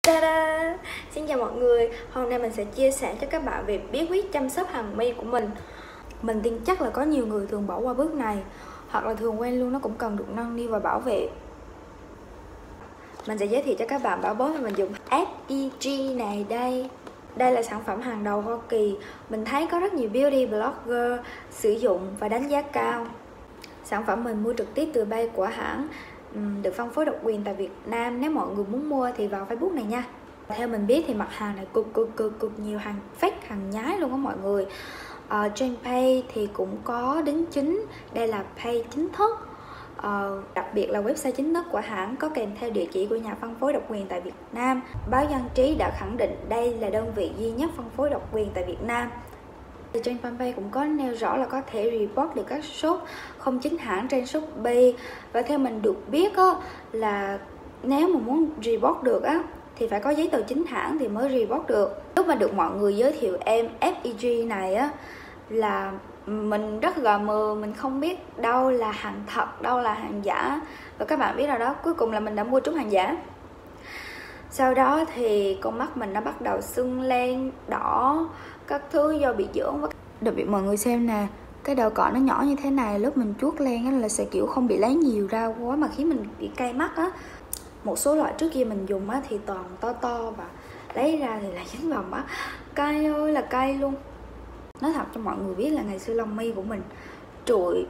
Ta-da! Xin chào mọi người, hôm nay mình sẽ chia sẻ cho các bạn về bí quyết chăm sóc hàng mi của mình. Mình tin chắc là có nhiều người thường bỏ qua bước này, hoặc là thường quen luôn nó cũng cần được nâng niu và bảo vệ. Mình sẽ giới thiệu cho các bạn bảo bối mà mình dùng FEG này đây. Đây là sản phẩm hàng đầu Hoa Kỳ. Mình thấy có rất nhiều beauty blogger sử dụng và đánh giá cao. Sản phẩm mình mua trực tiếp từ bay của hãng, được phân phối độc quyền tại Việt Nam. Nếu mọi người muốn mua thì vào Facebook này nha. Theo mình biết thì mặt hàng này cực nhiều hàng fake, hàng nhái luôn á mọi người. Trên page thì cũng có đính chính, đây là page chính thức. Đặc biệt là website chính thức của hãng có kèm theo địa chỉ của nhà phân phối độc quyền tại Việt Nam. Báo Dân Trí đã khẳng định đây là đơn vị duy nhất phân phối độc quyền tại Việt Nam. Trên fanpage cũng có nêu rõ là có thể report được các shop không chính hãng trên Shopee. Và theo mình được biết á, là nếu mà muốn report được á thì phải có giấy tờ chính hãng thì mới report được. Lúc mà được mọi người giới thiệu em FEG này á là mình rất gà mờ, mình không biết đâu là hàng thật, đâu là hàng giả. Và các bạn biết rồi đó, cuối cùng là mình đã mua trúng hàng giả. Sau đó thì con mắt mình nó bắt đầu sưng lên, đỏ, các thứ do bị dưỡng. Đặc biệt mọi người xem nè, cái đầu cọ nó nhỏ như thế này, lúc mình chuốt lên là sẽ kiểu không bị lấy nhiều ra quá mà khiến mình bị cay mắt á. Một số loại trước kia mình dùng á thì toàn to và lấy ra thì lại dính vào mắt, cay ơi là cay luôn. Nói thật cho mọi người biết là ngày xưa lông mi của mình trụi,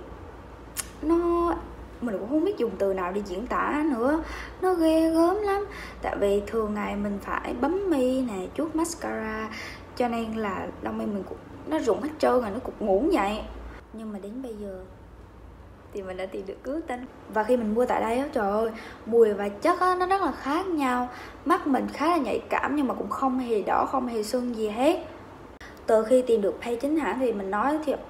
mình cũng không biết dùng từ nào để diễn tả nữa, nó ghê gớm lắm. Tại vì thường ngày mình phải bấm mi nè, chuốt mascara, cho nên là lông mi mình cũng nó rụng hết trơn rồi, nó cục ngủn vậy. Nhưng mà đến bây giờ thì mình đã tìm được cứu tinh. Và khi mình mua tại đây á, trời ơi, mùi và chất á, nó rất là khác nhau. Mắt mình khá là nhạy cảm nhưng mà cũng không hề đỏ, không hề sưng gì hết. Từ khi tìm được page chính hãng thì mình nói thiệt,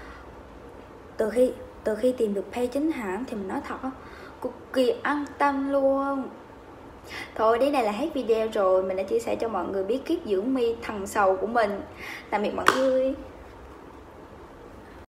từ khi tìm được page chính hãng thì mình nói thật á, cực kỳ an tâm luôn. Thôi đến đây là hết video rồi. Mình đã chia sẻ cho mọi người bí kíp dưỡng mi thần sầu của mình. Tạm biệt mọi người.